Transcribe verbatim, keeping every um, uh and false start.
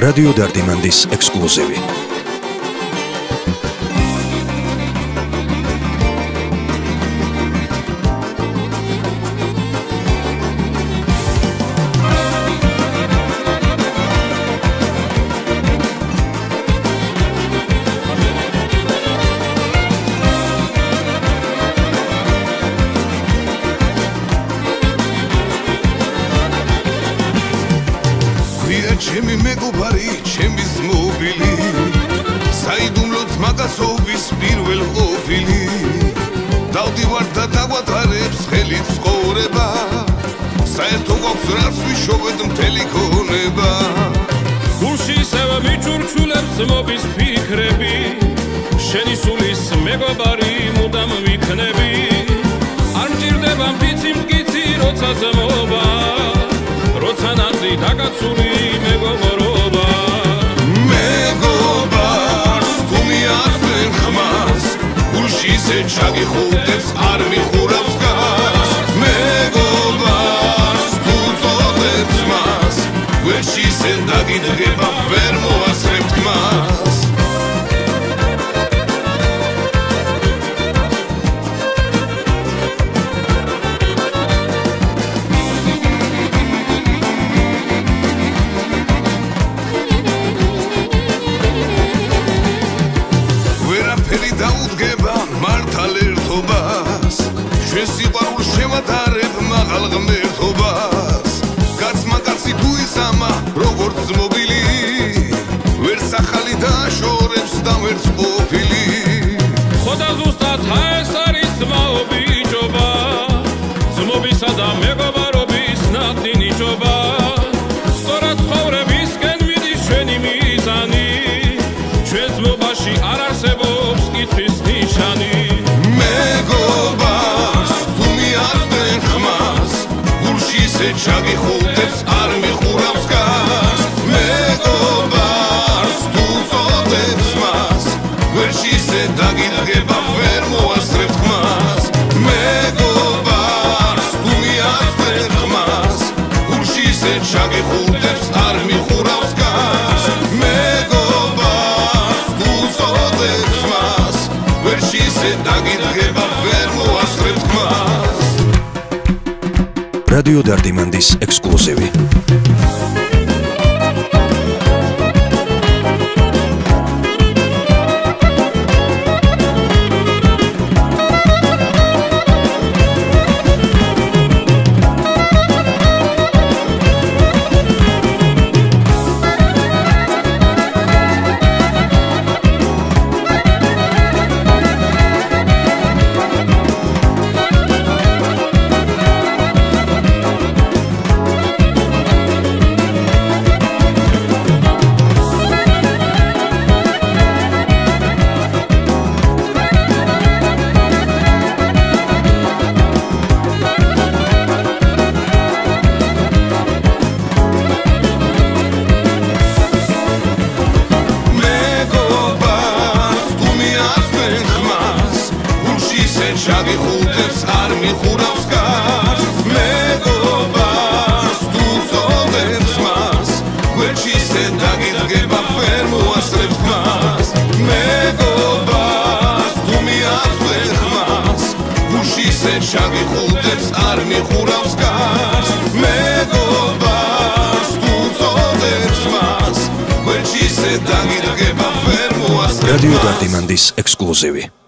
რადიო დარდიმანდის ექსკლუზივი. ჩემი მეგობარი, ჩემი ზმობილი, საიდუმლოც მაგასობის პირველ ყოფილი, დავდივარ და დავატარებს ხელი ცხოვრება, საერთო გვაქვს რაც ვიშოვეთ მთელი ქონება. გულში ისევ მიჩურჩულებს მობის ფიქრები, შენი სულის მეგობარი მუდამ ვიქნები, არ მჭირდება მფიცი მტკიცი როცა ზმობა, როცა ნაძი დაკაცული მეგობრობა. მეგობარს თუ მიაცდენ ხმას, გულში ისე ჩაგიხუტებს არ მიხურავს გას. მეგობარს თუ წოდებს მას, გვერდში ისე დაგიდგება ვერ მოასწრებთ მას. დაუდგება მართალ ერთობას, ჩვენ სიყვარულს შევატარებ მაღალ ღმერთობას. კაცმა კაცი თუ ისამა როგორც ზმობილი, ვერც ახალი დააშორებს და ვერც ყოფილი. ხოდა ზუსტად ეს არის ზმობიჯობა, ზმობისა და მეგობარობის ნათლი ნიჭობა. სწორად ცხოვრებისკენ მიდის ჩვენი მიზანი, ჩვენ ზმობაში არ არსებობს კითხვის ნიშანი. მეგობარს თუ მიაცდენ ხმას, გულში ისე ჩაგიხუტებს არ მიხურავს გას. მეგობარს თუ წოდებს მას, გვერდში ისე დაგიდგება ვერ მოასწრებთ მას. მეგობარს თუ მიაცდენ ხმას, გულში ისე ჩაგიხუტებს არ მიხურავს გას. დაგიდგება ვერ მოასწრებთ მას. რადიო დარდიმანდის ექსკლუზივი. ჩაგიხუტებს არ მიხურავს გას. მეგობარს თუ წოდებს მას, გვერდში ისე დაგიდგება ვერ მოასწრებთ მას. მეგობარს თუ მიაცდენ ხმას, გულში ისე ჩაგიხუტებს არ მიხურავს გას. მეგობარს თუ წოდებს მას, გვერდში ისე დაგიდგება ვერ მოასწრებთ მას. რადიო დარდიმანდის ექსკლუზივი.